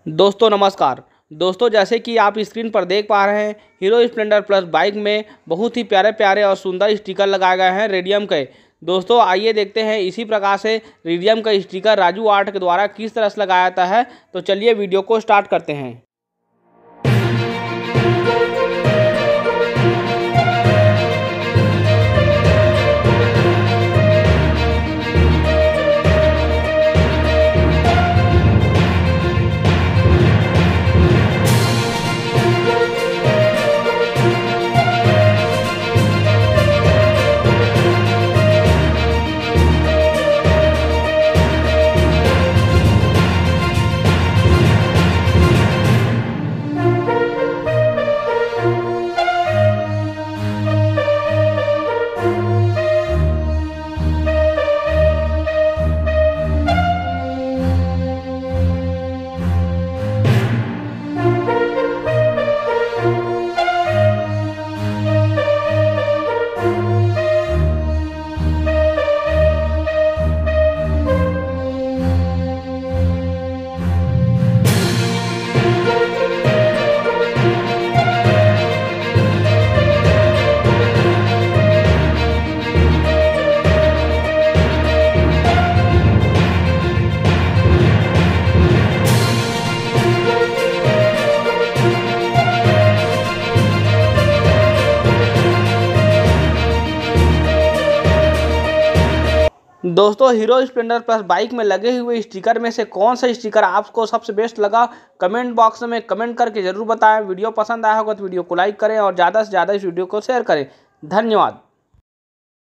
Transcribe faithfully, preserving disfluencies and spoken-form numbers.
दोस्तों नमस्कार। दोस्तों जैसे कि आप स्क्रीन पर देख पा रहे हैं, हीरो स्प्लेंडर प्लस बाइक में बहुत ही प्यारे प्यारे और सुंदर स्टिकर लगाए गए हैं रेडियम के। दोस्तों आइए देखते हैं इसी प्रकार से रेडियम का स्टिकर राजू आर्ट के द्वारा किस तरह से लगाया जाता है। तो चलिए वीडियो को स्टार्ट करते हैं। दोस्तों हीरो स्प्लेंडर प्लस बाइक में लगे हुए स्टिकर में से कौन सा स्टिकर आपको सबसे बेस्ट लगा, कमेंट बॉक्स में कमेंट करके जरूर बताएं। वीडियो पसंद आया होगा तो वीडियो को लाइक करें और ज़्यादा से ज़्यादा इस वीडियो को शेयर करें। धन्यवाद।